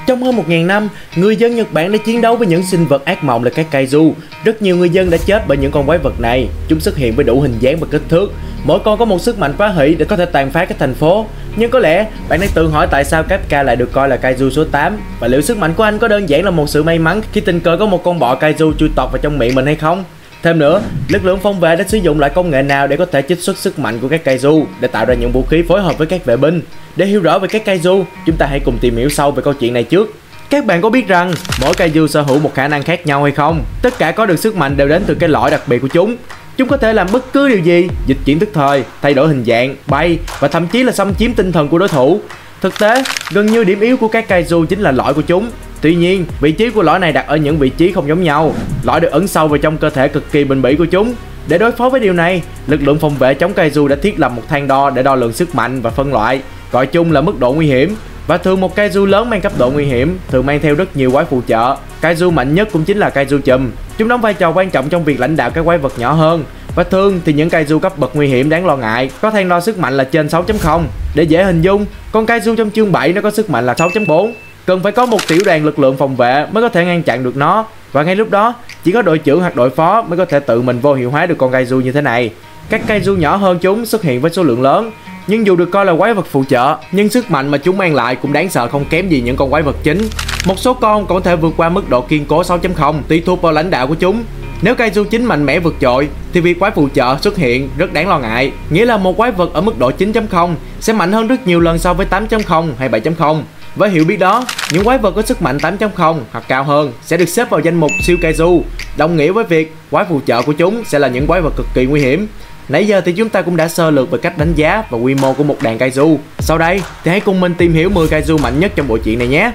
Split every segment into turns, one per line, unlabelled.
Trong hơn 1000 năm, người dân Nhật Bản đã chiến đấu với những sinh vật ác mộng là các kaiju. Rất nhiều người dân đã chết bởi những con quái vật này. Chúng xuất hiện với đủ hình dáng và kích thước. Mỗi con có một sức mạnh phá hủy để có thể tàn phá các thành phố. Nhưng có lẽ bạn đang tự hỏi tại sao Kafka lại được coi là kaiju số 8, và liệu sức mạnh của anh có đơn giản là một sự may mắn khi tình cờ có một con bọ kaiju chui tọt vào trong miệng mình hay không? Thêm nữa, lực lượng phòng vệ đã sử dụng loại công nghệ nào để có thể trích xuất sức mạnh của các kaiju để tạo ra những vũ khí phối hợp với các vệ binh? Để hiểu rõ về các kaiju, chúng ta hãy cùng tìm hiểu sâu về câu chuyện này trước. Các bạn có biết rằng mỗi kaiju sở hữu một khả năng khác nhau hay không? Tất cả có được sức mạnh đều đến từ cái lõi đặc biệt của chúng. Chúng có thể làm bất cứ điều gì, dịch chuyển tức thời, thay đổi hình dạng, bay và thậm chí là xâm chiếm tinh thần của đối thủ. Thực tế, gần như điểm yếu của các kaiju chính là lõi của chúng. Tuy nhiên, vị trí của lõi này đặt ở những vị trí không giống nhau. Lõi được ẩn sâu vào trong cơ thể cực kỳ bền bỉ của chúng. Để đối phó với điều này, lực lượng phòng vệ chống kaiju đã thiết lập một thang đo để đo lường sức mạnh và phân loại, gọi chung là mức độ nguy hiểm. Và thường một kaiju lớn mang cấp độ nguy hiểm thường mang theo rất nhiều quái phụ trợ. Kaiju mạnh nhất cũng chính là kaiju chùm. Chúng đóng vai trò quan trọng trong việc lãnh đạo các quái vật nhỏ hơn. Và thường thì những kaiju cấp bậc nguy hiểm đáng lo ngại có thang đo sức mạnh là trên 6.0. Để dễ hình dung, con kaiju trong chương 7 nó có sức mạnh là 6.4. Cần phải có một tiểu đoàn lực lượng phòng vệ mới có thể ngăn chặn được nó. Và ngay lúc đó, chỉ có đội trưởng hoặc đội phó mới có thể tự mình vô hiệu hóa được con kaiju như thế này. Các kaiju nhỏ hơn chúng xuất hiện với số lượng lớn, nhưng dù được coi là quái vật phụ trợ, nhưng sức mạnh mà chúng mang lại cũng đáng sợ không kém gì những con quái vật chính. Một số con còn có thể vượt qua mức độ kiên cố 6.0 tùy thuộc vào lãnh đạo của chúng. Nếu kaiju chính mạnh mẽ vượt trội thì việc quái phụ trợ xuất hiện rất đáng lo ngại, nghĩa là một quái vật ở mức độ 9.0 sẽ mạnh hơn rất nhiều lần so với 8.0 hay 7.0. Với hiểu biết đó, những quái vật có sức mạnh 8.0 hoặc cao hơn sẽ được xếp vào danh mục siêu kaiju, đồng nghĩa với việc quái phụ trợ của chúng sẽ là những quái vật cực kỳ nguy hiểm. Nãy giờ thì chúng ta cũng đã sơ lược về cách đánh giá và quy mô của một đàn kaiju. Sau đây thì hãy cùng mình tìm hiểu 10 kaiju mạnh nhất trong bộ truyện này nhé.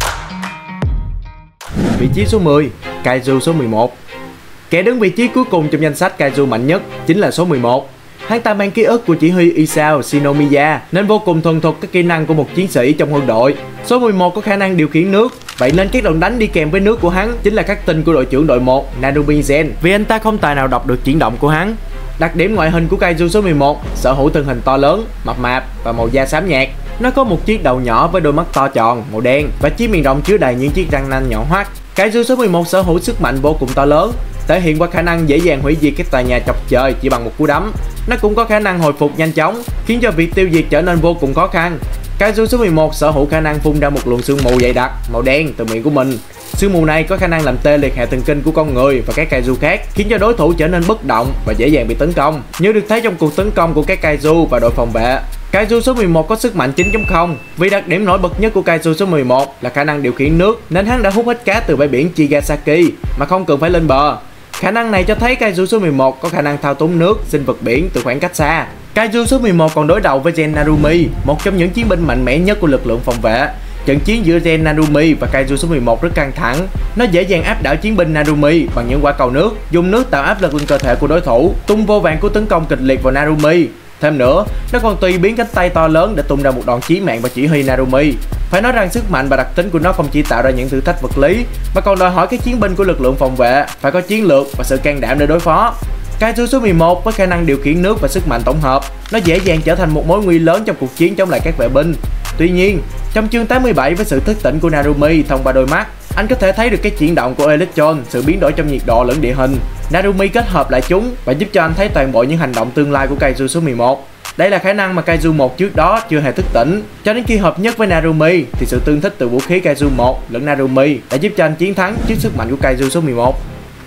Vị trí số 10, kaiju số 11. Kẻ đứng vị trí cuối cùng trong danh sách kaiju mạnh nhất chính là số 11. Hắn ta mang ký ức của chỉ huy Isao Shinomiya nên vô cùng thuần thục các kỹ năng của một chiến sĩ trong quân đội. Số 11 có khả năng điều khiển nước, vậy nên các đòn đánh đi kèm với nước của hắn chính là khắc tinh của đội trưởng đội 1 Narumi Zen, vì anh ta không tài nào đọc được chuyển động của hắn. Đặc điểm ngoại hình của kaiju số 11 sở hữu thân hình to lớn, mập mạp và màu da xám nhạt. Nó có một chiếc đầu nhỏ với đôi mắt to tròn màu đen và chiếc miệng rộng chứa đầy những chiếc răng nanh nhọn hoắt. Kaiju số 11 sở hữu sức mạnh vô cùng to lớn, thể hiện qua khả năng dễ dàng hủy diệt các tòa nhà chọc trời chỉ bằng một cú đấm. Nó cũng có khả năng hồi phục nhanh chóng, khiến cho việc tiêu diệt trở nên vô cùng khó khăn. Kaiju số 11 sở hữu khả năng phun ra một luồng sương mù dày đặc màu đen từ miệng của mình. Sương mù này có khả năng làm tê liệt hệ thần kinh của con người và các kaiju khác, khiến cho đối thủ trở nên bất động và dễ dàng bị tấn công, như được thấy trong cuộc tấn công của các kaiju và đội phòng vệ. Kaiju số 11 có sức mạnh 9.0. Vì đặc điểm nổi bật nhất của kaiju số 11 là khả năng điều khiển nước, nên hắn đã hút hết cá từ bãi biển Chigasaki mà không cần phải lên bờ. Khả năng này cho thấy kaiju số 11 có khả năng thao túng nước, sinh vật biển từ khoảng cách xa. Kaiju số 11 còn đối đầu với Gen Narumi, một trong những chiến binh mạnh mẽ nhất của lực lượng phòng vệ. Trận chiến giữa Gen Narumi và kaiju số 11 rất căng thẳng. Nó dễ dàng áp đảo chiến binh Narumi bằng những quả cầu nước, dùng nước tạo áp lực lên cơ thể của đối thủ, tung vô vàn cú tấn công kịch liệt vào Narumi. Thêm nữa, nó còn tùy biến cánh tay to lớn để tung ra một đòn chí mạng và chỉ huy Narumi. Phải nói rằng sức mạnh và đặc tính của nó không chỉ tạo ra những thử thách vật lý, mà còn đòi hỏi các chiến binh của lực lượng phòng vệ phải có chiến lược và sự can đảm để đối phó. Kaiju số 11 với khả năng điều khiển nước và sức mạnh tổng hợp, nó dễ dàng trở thành một mối nguy lớn trong cuộc chiến chống lại các vệ binh. Tuy nhiên, trong chương 87 với sự thức tỉnh của Narumi thông qua đôi mắt, anh có thể thấy được cái chuyển động của Electron, sự biến đổi trong nhiệt độ lẫn địa hình. Narumi kết hợp lại chúng và giúp cho anh thấy toàn bộ những hành động tương lai của kaiju số 11. Đây là khả năng mà kaiju 1 trước đó chưa hề thức tỉnh. Cho đến khi hợp nhất với Narumi thì sự tương thích từ vũ khí kaiju 1 lẫn Narumi đã giúp cho anh chiến thắng trước sức mạnh của kaiju số 11.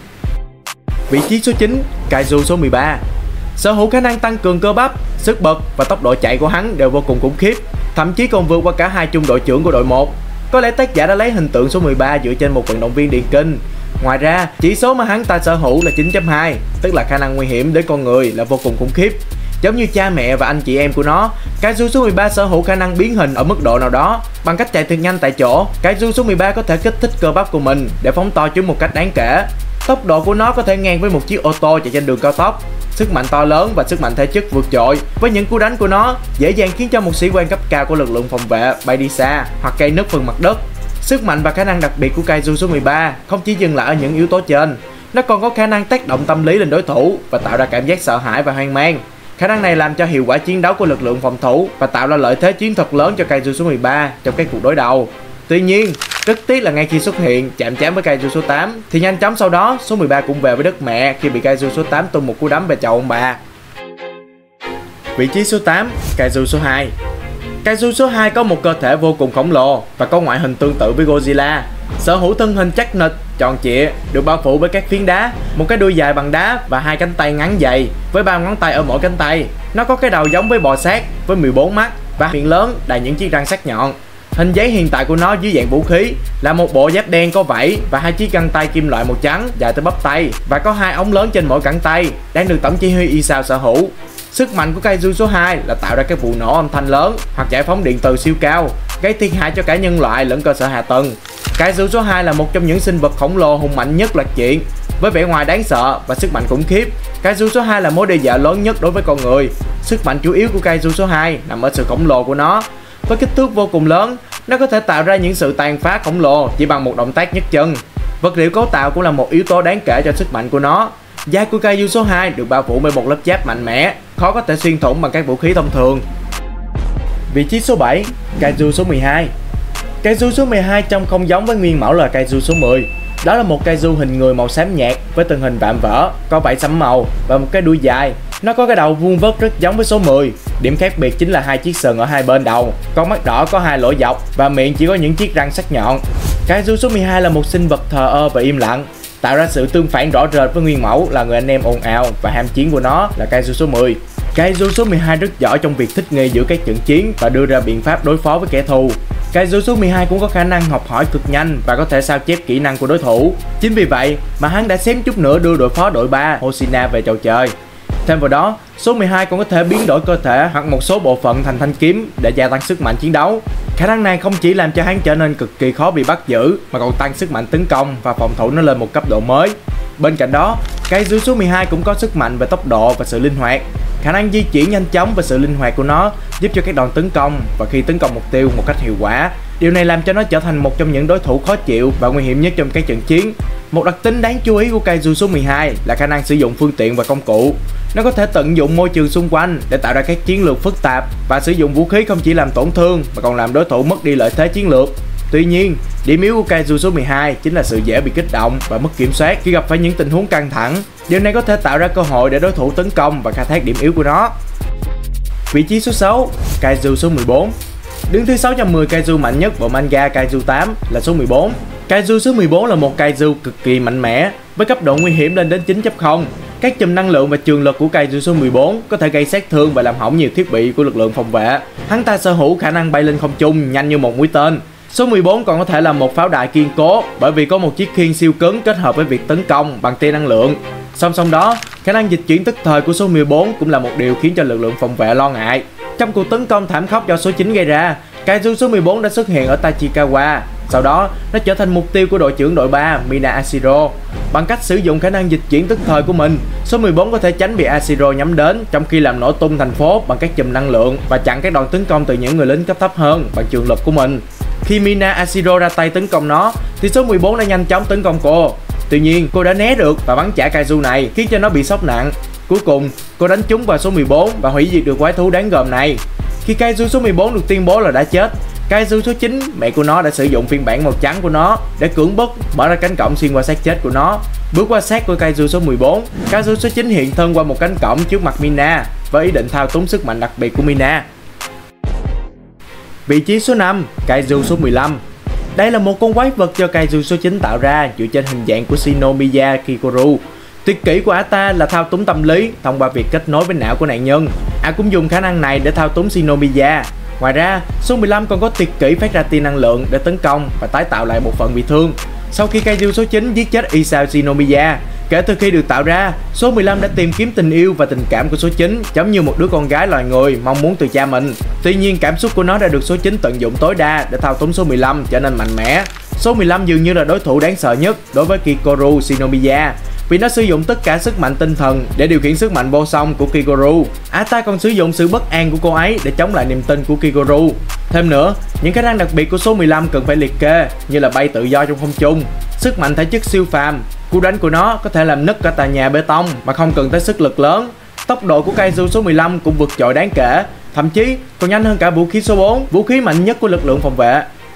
Vị trí số 9, kaiju số 13. Sở hữu khả năng tăng cường cơ bắp, sức bật và tốc độ chạy của hắn đều vô cùng khủng khiếp, thậm chí còn vượt qua cả hai trung đội trưởng của đội 1. Có lẽ tác giả đã lấy hình tượng số 13 dựa trên một vận động viên điền kinh. Ngoài ra, chỉ số mà hắn ta sở hữu là 9.2, tức là khả năng nguy hiểm đến con người là vô cùng khủng khiếp. Giống như cha mẹ và anh chị em của nó, kaiju số 13 sở hữu khả năng biến hình ở mức độ nào đó. Bằng cách chạy thật nhanh tại chỗ, kaiju số 13 có thể kích thích cơ bắp của mình để phóng to chúng một cách đáng kể. Tốc độ của nó có thể ngang với một chiếc ô tô chạy trên đường cao tốc. Sức mạnh to lớn và sức mạnh thể chất vượt trội, với những cú đánh của nó dễ dàng khiến cho một sĩ quan cấp cao của lực lượng phòng vệ bay đi xa hoặc gây nứt phần mặt đất. Sức mạnh và khả năng đặc biệt của kaiju số 13 không chỉ dừng lại ở những yếu tố trên, nó còn có khả năng tác động tâm lý lên đối thủ và tạo ra cảm giác sợ hãi và hoang mang. Khả năng này làm cho hiệu quả chiến đấu của lực lượng phòng thủ và tạo ra lợi thế chiến thuật lớn cho kaiju số 13 trong các cuộc đối đầu. Tuy nhiên, Rất tiếc là ngay khi xuất hiện chạm trán với Kaiju số 8 thì nhanh chóng sau đó số 13 cũng về với đất mẹ khi bị Kaiju số 8 tung một cú đấm về chậu ông bà. Vị trí số 8, Kaiju số 2. Kaiju số 2 có một cơ thể vô cùng khổng lồ và có ngoại hình tương tự với Godzilla. Sở hữu thân hình chắc nịch, tròn trịa, được bao phủ bởi các phiến đá, một cái đuôi dài bằng đá và hai cánh tay ngắn dày với 3 ngón tay ở mỗi cánh tay. Nó có cái đầu giống với bò sát với 14 mắt và miệng lớn đầy những chiếc răng sắc nhọn. Hình dáng hiện tại của nó dưới dạng vũ khí là một bộ giáp đen có vảy và hai chiếc găng tay kim loại màu trắng dài tới bắp tay và có hai ống lớn trên mỗi cẳng tay đang được tổng chỉ huy Isao sở hữu. Sức mạnh của Kaiju số 2 là tạo ra các vụ nổ âm thanh lớn hoặc giải phóng điện từ siêu cao, gây thiệt hại cho cả nhân loại lẫn cơ sở hạ tầng. Kaiju số 2 là một trong những sinh vật khổng lồ hùng mạnh nhất loạt truyện. Với vẻ ngoài đáng sợ và sức mạnh khủng khiếp, Kaiju số 2 là mối đe dọa lớn nhất đối với con người. Sức mạnh chủ yếu của Kaiju số 2 nằm ở sự khổng lồ của nó. Với kích thước vô cùng lớn, nó có thể tạo ra những sự tàn phá khổng lồ chỉ bằng một động tác nhấc chân. Vật liệu cấu tạo cũng là một yếu tố đáng kể cho sức mạnh của nó. Da của Kaiju số 2 được bao phủ bởi một lớp giáp mạnh mẽ, khó có thể xuyên thủng bằng các vũ khí thông thường. Vị trí số 7, Kaiju số 12. Kaiju số 12 trông không giống với nguyên mẫu là Kaiju số 10. Đó là một Kaiju hình người màu xám nhạt với thân hình vạm vỡ, có vảy sẫm màu và một cái đuôi dài. Nó có cái đầu vuông vớt rất giống với số 10. Điểm khác biệt chính là hai chiếc sừng ở hai bên đầu, con mắt đỏ có hai lỗ dọc và miệng chỉ có những chiếc răng sắc nhọn. Kaiju số 12 là một sinh vật thờ ơ và im lặng, tạo ra sự tương phản rõ rệt với nguyên mẫu là người anh em ồn ào và ham chiến của nó là Kaiju số 10. Kaiju số 12 rất giỏi trong việc thích nghi giữa các trận chiến và đưa ra biện pháp đối phó với kẻ thù. Kaiju số 12 cũng có khả năng học hỏi cực nhanh và có thể sao chép kỹ năng của đối thủ. Chính vì vậy mà hắn đã xém chút nữa đưa đội phó đội 3 Hoshina về chầu trời. Thêm vào đó, số 12 còn có thể biến đổi cơ thể hoặc một số bộ phận thành thanh kiếm để gia tăng sức mạnh chiến đấu. Khả năng này không chỉ làm cho hắn trở nên cực kỳ khó bị bắt giữ mà còn tăng sức mạnh tấn công và phòng thủ nó lên một cấp độ mới. Bên cạnh đó, Kaiju số 12 cũng có sức mạnh về tốc độ và sự linh hoạt. Khả năng di chuyển nhanh chóng và sự linh hoạt của nó giúp cho các đòn tấn công và khi tấn công mục tiêu một cách hiệu quả. Điều này làm cho nó trở thành một trong những đối thủ khó chịu và nguy hiểm nhất trong các trận chiến. Một đặc tính đáng chú ý của Kaiju số 12 là khả năng sử dụng phương tiện và công cụ. Nó có thể tận dụng môi trường xung quanh để tạo ra các chiến lược phức tạp và sử dụng vũ khí không chỉ làm tổn thương mà còn làm đối thủ mất đi lợi thế chiến lược. Tuy nhiên, điểm yếu của Kaiju số 12 chính là sự dễ bị kích động và mất kiểm soát khi gặp phải những tình huống căng thẳng. Điều này có thể tạo ra cơ hội để đối thủ tấn công và khai thác điểm yếu của nó. Vị trí số 6, Kaiju số 14. Đứng thứ 610 Kaiju mạnh nhất bộ manga Kaiju 8 là số 14. Kaiju số 14 là một Kaiju cực kỳ mạnh mẽ với cấp độ nguy hiểm lên đến 9.0. Các chùm năng lượng và trường lực của Kaiju số 14 có thể gây sát thương và làm hỏng nhiều thiết bị của lực lượng phòng vệ. Hắn ta sở hữu khả năng bay lên không trung nhanh như một mũi tên. Số 14 còn có thể là một pháo đài kiên cố bởi vì có một chiếc khiên siêu cứng kết hợp với việc tấn công bằng tia năng lượng. Song song đó, khả năng dịch chuyển tức thời của số 14 cũng là một điều khiến cho lực lượng phòng vệ lo ngại. Trong cuộc tấn công thảm khốc do số 9 gây ra, Kaiju số 14 đã xuất hiện ở Tachikawa. Sau đó, nó trở thành mục tiêu của đội trưởng đội 3 Mina Ashiro. Bằng cách sử dụng khả năng dịch chuyển tức thời của mình, số 14 có thể tránh bị Ashiro nhắm đến trong khi làm nổ tung thành phố bằng các chùm năng lượng và chặn các đòn tấn công từ những người lính cấp thấp hơn bằng trường lực của mình. Khi Mina Ashiro ra tay tấn công nó, thì số 14 đã nhanh chóng tấn công cô. Tuy nhiên, cô đã né được và bắn trả Kaiju này khiến cho nó bị sốc nặng. Cuối cùng, cô đánh trúng vào số 14 và hủy diệt được quái thú đáng gờm này. Khi Kaiju số 14 được tuyên bố là đã chết, Kaiju số 9, mẹ của nó đã sử dụng phiên bản màu trắng của nó để cưỡng bức mở ra cánh cổng xuyên qua xác chết của nó. Bước qua xác của Kaiju số 14, Kaiju số 9 hiện thân qua một cánh cổng trước mặt Mina với ý định thao túng sức mạnh đặc biệt của Mina. Vị trí số 5, Kaiju số 15. Đây là một con quái vật do Kaiju số 9 tạo ra dựa trên hình dạng của Shinomiya Kikoru. Tuyệt kỹ của ata là thao túng tâm lý thông qua việc kết nối với não của nạn nhân. Cũng dùng khả năng này để thao túng Shinomiya. Ngoài ra, số 15 còn có tuyệt kỹ phát ra tia năng lượng để tấn công và tái tạo lại bộ phận bị thương. Sau khi Kaiju số 9 giết chết Isao Shinomiya, kể từ khi được tạo ra, số 15 đã tìm kiếm tình yêu và tình cảm của số 9 giống như một đứa con gái loài người mong muốn từ cha mình. Tuy nhiên, cảm xúc của nó đã được số 9 tận dụng tối đa để thao túng số 15 trở nên mạnh mẽ. Số 15 dường như là đối thủ đáng sợ nhất đối với Kikoru Shinomiya vì nó sử dụng tất cả sức mạnh tinh thần để điều khiển sức mạnh vô song của Kikoru. Ata còn sử dụng sự bất an của cô ấy để chống lại niềm tin của Kikoru. Thêm nữa, những khả năng đặc biệt của số 15 cần phải liệt kê như là bay tự do trong không trung, sức mạnh thể chất siêu phàm, cú đánh của nó có thể làm nứt cả tòa nhà bê tông mà không cần tới sức lực lớn. Tốc độ của Kaiju số 15 cũng vượt trội đáng kể, thậm chí còn nhanh hơn cả vũ khí số 4, vũ khí mạnh nhất của lực lượng phòng vệ.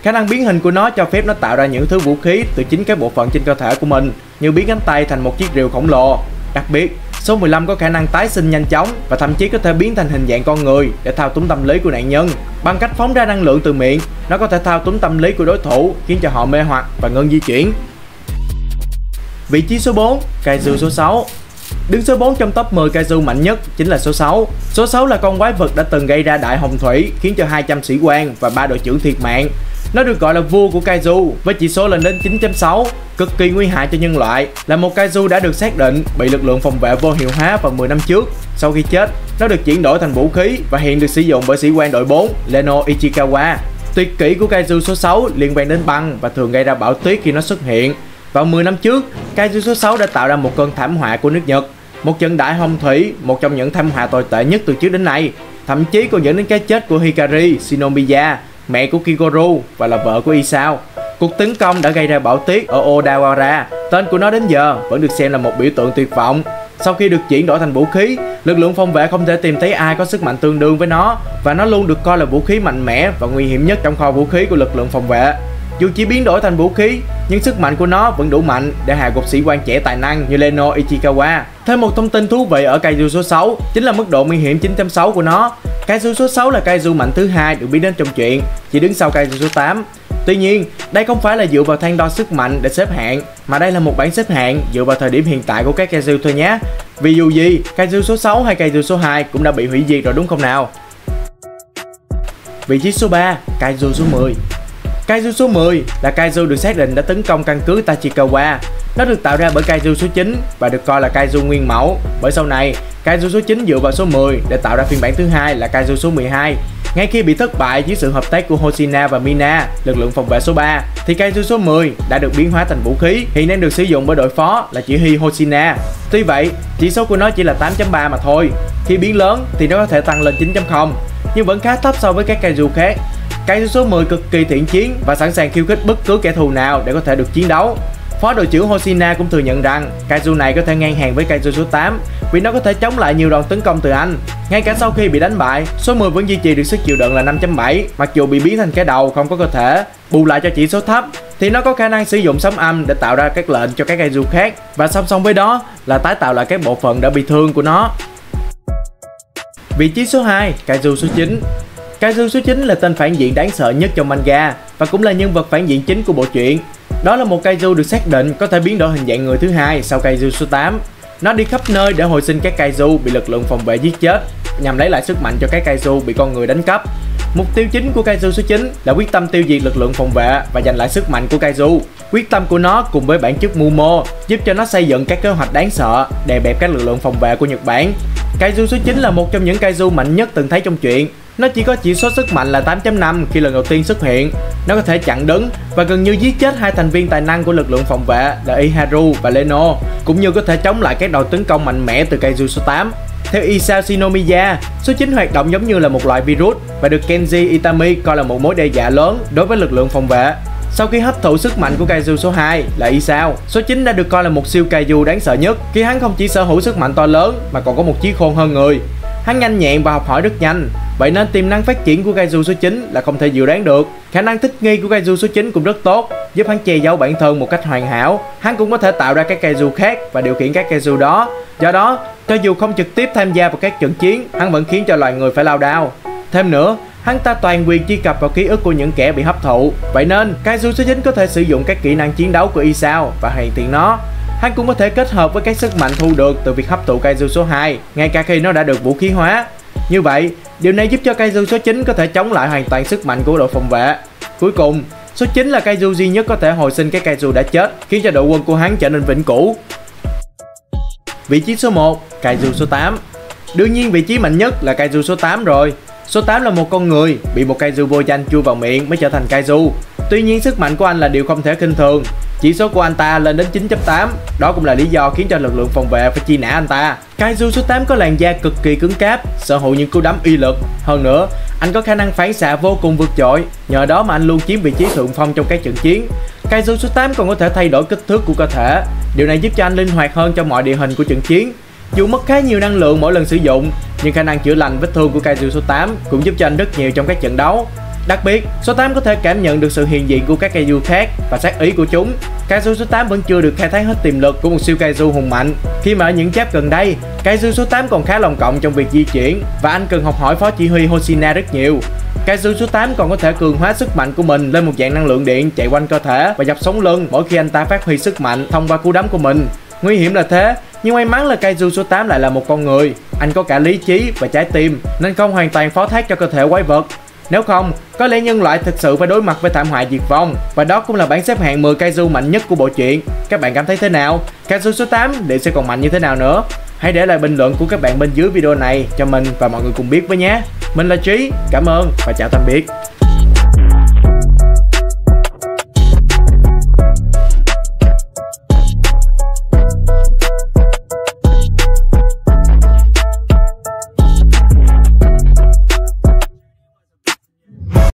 Khả năng biến hình của nó cho phép nó tạo ra những thứ vũ khí từ chính các bộ phận trên cơ thể của mình, như biến cánh tay thành một chiếc rìu khổng lồ. Đặc biệt, số 15 có khả năng tái sinh nhanh chóng và thậm chí có thể biến thành hình dạng con người để thao túng tâm lý của nạn nhân. Bằng cách phóng ra năng lượng từ miệng, nó có thể thao túng tâm lý của đối thủ, khiến cho họ mê hoặc và ngưng di chuyển. Vị trí số 4, Kaiju số 6. Đứng số 4 trong top 10 Kaiju mạnh nhất chính là số 6. Số 6 là con quái vật đã từng gây ra đại hồng thủy, khiến cho 200 sĩ quan và 3 đội trưởng thiệt mạng. Nó được gọi là vua của Kaiju với chỉ số lên đến 9.6, cực kỳ nguy hại cho nhân loại, là một Kaiju đã được xác định bị lực lượng phòng vệ vô hiệu hóa vào 10 năm trước. Sau khi chết, nó được chuyển đổi thành vũ khí và hiện được sử dụng bởi sĩ quan đội 4 Leno Ichikawa. Tuyệt kỹ của Kaiju số 6 liên quan đến băng và thường gây ra bão tuyết khi nó xuất hiện. Vào 10 năm trước, Kaiju số 6 đã tạo ra một cơn thảm họa của nước Nhật, một trận đại hồng thủy, một trong những thảm họa tồi tệ nhất từ trước đến nay, thậm chí còn dẫn đến cái chết của Hikari Shinomiya, mẹ của Kigoru và là vợ của Isao. Cuộc tấn công đã gây ra bão tuyết ở Odawara, tên của nó đến giờ vẫn được xem là một biểu tượng tuyệt vọng. Sau khi được chuyển đổi thành vũ khí, lực lượng phòng vệ không thể tìm thấy ai có sức mạnh tương đương với nó, và nó luôn được coi là vũ khí mạnh mẽ và nguy hiểm nhất trong kho vũ khí của lực lượng phòng vệ. Dù chỉ biến đổi thành vũ khí, nhưng sức mạnh của nó vẫn đủ mạnh để hạ gục sĩ quan trẻ tài năng như Leno Ichikawa. Thêm một thông tin thú vị ở Kaiju số 6 chính là mức độ nguy hiểm 9.6 của nó. Kaiju số 6 là Kaiju mạnh thứ hai được biết đến trong truyện, chỉ đứng sau Kaiju số 8. Tuy nhiên, đây không phải là dựa vào thang đo sức mạnh để xếp hạng, mà đây là một bảng xếp hạng dựa vào thời điểm hiện tại của các Kaiju thôi nhé. Vì dù gì, Kaiju số 6 hay Kaiju số 2 cũng đã bị hủy diệt rồi đúng không nào? Vị trí số 3, Kaiju số 10. Kaiju số 10 là Kaiju được xác định đã tấn công căn cứ Tachikawa. Nó được tạo ra bởi Kaiju số 9 và được coi là Kaiju nguyên mẫu, bởi sau này Kaiju số 9 dựa vào số 10 để tạo ra phiên bản thứ hai là Kaiju số 12. Ngay khi bị thất bại dưới sự hợp tác của Hoshina và Mina, lực lượng phòng vệ số 3, thì Kaiju số 10 đã được biến hóa thành vũ khí, hiện đang được sử dụng bởi đội phó là chỉ huy Hoshina. Tuy vậy, chỉ số của nó chỉ là 8.3 mà thôi. Khi biến lớn thì nó có thể tăng lên 9.0, nhưng vẫn khá thấp so với các Kaiju khác. Kaiju số 10 cực kỳ thiện chiến và sẵn sàng khiêu khích bất cứ kẻ thù nào để có thể được chiến đấu. Phó đội trưởng Hoshina cũng thừa nhận rằng Kaiju này có thể ngang hàng với Kaiju số 8 vì nó có thể chống lại nhiều đòn tấn công từ anh. Ngay cả sau khi bị đánh bại, số 10 vẫn duy trì được sức chịu đựng là 5.7, mặc dù bị biến thành cái đầu không có cơ thể. Bù lại cho chỉ số thấp thì nó có khả năng sử dụng sấm âm để tạo ra các lệnh cho các Kaiju khác, và song song với đó là tái tạo lại các bộ phận đã bị thương của nó. Vị trí số 2, Kaiju số 9. Kaiju số 9 là tên phản diện đáng sợ nhất trong manga và cũng là nhân vật phản diện chính của bộ truyện. Đó là một Kaiju được xác định có thể biến đổi hình dạng người thứ hai sau Kaiju số 8. Nó đi khắp nơi để hồi sinh các Kaiju bị lực lượng phòng vệ giết chết, nhằm lấy lại sức mạnh cho các Kaiju bị con người đánh cắp. Mục tiêu chính của Kaiju số 9 là quyết tâm tiêu diệt lực lượng phòng vệ và giành lại sức mạnh của Kaiju. Quyết tâm của nó cùng với bản chất mưu mô giúp cho nó xây dựng các kế hoạch đáng sợ, đè bẹp các lực lượng phòng vệ của Nhật Bản. Kaiju số 9 là một trong những Kaiju mạnh nhất từng thấy trong truyện. Nó chỉ có chỉ số sức mạnh là 8.5 khi lần đầu tiên xuất hiện. Nó có thể chặn đứng và gần như giết chết hai thành viên tài năng của lực lượng phòng vệ là Iharu và Leno, cũng như có thể chống lại các đòn tấn công mạnh mẽ từ Kaiju số 8. Theo Isao Shinomiya, số 9 hoạt động giống như là một loại virus và được Kenji Itami coi là một mối đe dọa lớn đối với lực lượng phòng vệ. Sau khi hấp thụ sức mạnh của Kaiju số 2 là Isao, số 9 đã được coi là một siêu Kaiju đáng sợ nhất khi hắn không chỉ sở hữu sức mạnh to lớn mà còn có một trí khôn hơn người. Hắn nhanh nhẹn và học hỏi rất nhanh, vậy nên tiềm năng phát triển của Kaiju số 9 là không thể dự đoán được. Khả năng thích nghi của Kaiju số 9 cũng rất tốt, giúp hắn che giấu bản thân một cách hoàn hảo. Hắn cũng có thể tạo ra các Kaiju khác và điều khiển các Kaiju đó. Do đó, cho dù không trực tiếp tham gia vào các trận chiến, hắn vẫn khiến cho loài người phải lao đao. Thêm nữa, hắn ta toàn quyền truy cập vào ký ức của những kẻ bị hấp thụ. Vậy nên, Kaiju số 9 có thể sử dụng các kỹ năng chiến đấu của Isao và hoàn thiện nó. Hắn cũng có thể kết hợp với các sức mạnh thu được từ việc hấp thụ Kaiju số 2, ngay cả khi nó đã được vũ khí hóa. Như vậy, điều này giúp cho Kaiju số 9 có thể chống lại hoàn toàn sức mạnh của đội phòng vệ. Cuối cùng, số 9 là Kaiju duy nhất có thể hồi sinh các Kaiju đã chết, khiến cho đội quân của hắn trở nên vĩnh cửu. Vị trí số 1, Kaiju số 8. Đương nhiên vị trí mạnh nhất là Kaiju số 8 rồi. Số 8 là một con người bị một Kaiju vô danh chui vào miệng mới trở thành Kaiju. Tuy nhiên sức mạnh của anh là điều không thể khinh thường. Chỉ số của anh ta lên đến 9.8, đó cũng là lý do khiến cho lực lượng phòng vệ phải truy nã anh ta. Kaiju số 8 có làn da cực kỳ cứng cáp, sở hữu những cú đấm uy lực. Hơn nữa, anh có khả năng phản xạ vô cùng vượt trội, nhờ đó mà anh luôn chiếm vị trí thượng phong trong các trận chiến. Kaiju số 8 còn có thể thay đổi kích thước của cơ thể, điều này giúp cho anh linh hoạt hơn trong mọi địa hình của trận chiến. Dù mất khá nhiều năng lượng mỗi lần sử dụng, nhưng khả năng chữa lành vết thương của Kaiju số 8 cũng giúp cho anh rất nhiều trong các trận đấu. Đặc biệt, số 8 có thể cảm nhận được sự hiện diện của các kaiju khác và sát ý của chúng. Kaiju số 8 vẫn chưa được khai thác hết tiềm lực của một siêu kaiju hùng mạnh, khi mà ở những chap gần đây, kaiju số 8 còn khá lòng cộng trong việc di chuyển và anh cần học hỏi phó chỉ huy Hoshina rất nhiều. Kaiju số 8 còn có thể cường hóa sức mạnh của mình lên một dạng năng lượng điện chạy quanh cơ thể và dọc sống lưng mỗi khi anh ta phát huy sức mạnh thông qua cú đấm của mình. Nguy hiểm là thế, nhưng may mắn là Kaiju số 8 lại là một con người. Anh có cả lý trí và trái tim nên không hoàn toàn phó thác cho cơ thể quái vật. Nếu không, có lẽ nhân loại thực sự phải đối mặt với thảm họa diệt vong. Và đó cũng là bảng xếp hạng 10 Kaiju mạnh nhất của bộ truyện. Các bạn cảm thấy thế nào? Kaiju số 8 liệu sẽ còn mạnh như thế nào nữa? Hãy để lại bình luận của các bạn bên dưới video này cho mình và mọi người cùng biết với nhé. Mình là Trí, cảm ơn và chào tạm biệt.